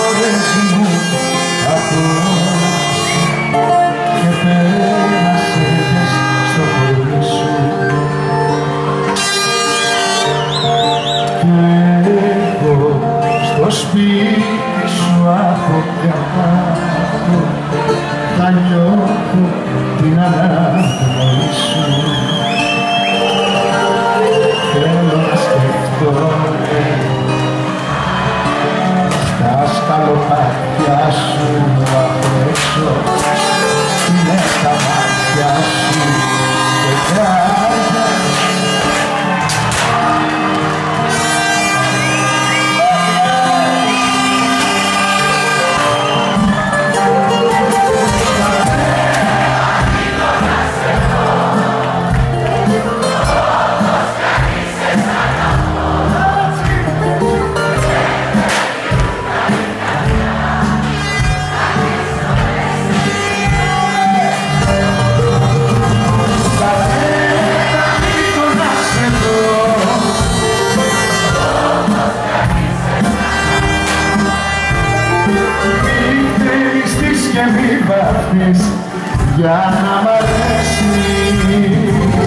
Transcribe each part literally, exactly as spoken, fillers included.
ώρες μου απόψε και πέρασες στο χωρί σου και εγώ στο σπίτι σου από κάτω θα νιώθω την αναπνοή σου. Θέλω να σκεφτόμαι στα σκαλοπάτια σου απ' έξω είναι τα μάτια σου και κάτω. Και μη βάφτεις για να μ' αρέσεις.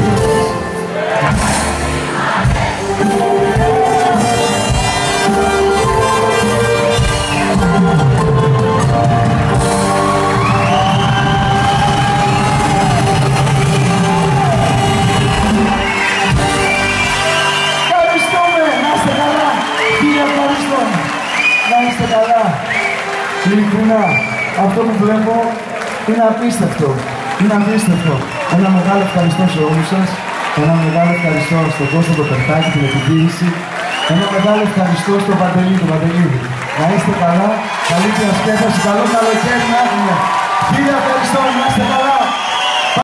Ευχαριστούμε, να είστε καλά. Κύριε, ευχαριστώ. Να είστε καλά. Ειλικρινά. Αυτό που βλέπω είναι απίστευτο. Είναι απίστευτο. Ένα μεγάλο ευχαριστώ σε όλους σας. Ένα μεγάλο ευχαριστώ στον Κώστα τον Περτάκη, την επιτήρηση. Ένα μεγάλο ευχαριστώ στον Παντελή, τον Παντελίδη. Να είστε καλά. Καλή διασκέδαση. Καλό καλοκαίρι να έχουμε. Κύριε, ευχαριστώ. Να είστε καλά.